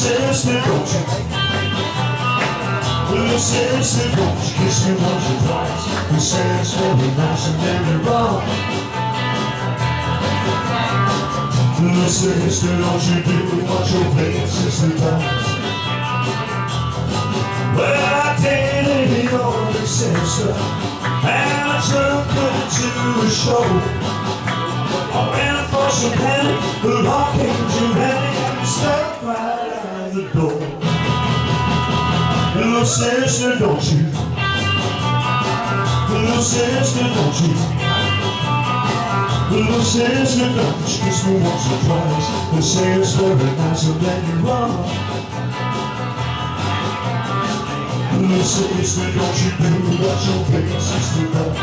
sister, don't you? Little sister, don't you kiss me once or twice? You say it's very nice and then you're wrong. Little sister, don't you do what your big sister does? Well, I dated your big sister, and I took her to a show. I ran for some penny, the law came to Henny, and we stepped right out the door. Little sister, don't you? Little sister, don't you? Little sister, don't you kiss me once or twice? They say it's very nice and then you're wrong. Little sister, don't you do what your big sister does?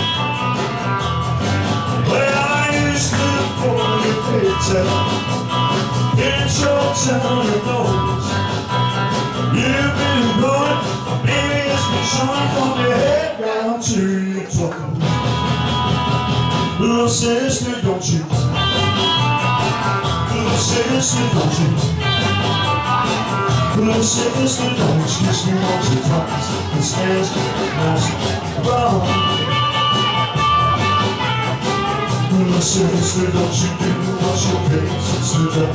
Well, I used to pull your pigtail in your town and nose. You've been blowing, maybe it's been showing from your head down to your toes. Little sister, don't you? Little sister, don't you? Little sister, don't you kiss me once or twice? It stands nice and wrong. Little sister, don't you do what your big sister does?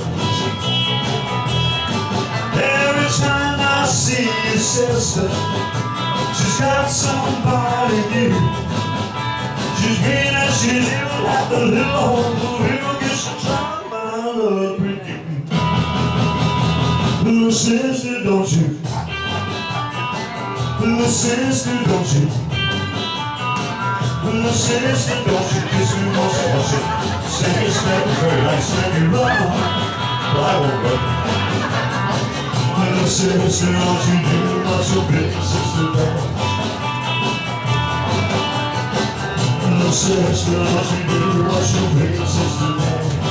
Every time I see your sister, she's got somebody new. She's green as she lives like the little old who gets to try my love with you. Little sister, don't you? Little sister, don't you? Little sister, don't you kiss me once or twice? Say it's never very nice and you're wrong, but I won't go. Little sister, don't you do what your big sister does? Little sister, don't you do what your big sister does?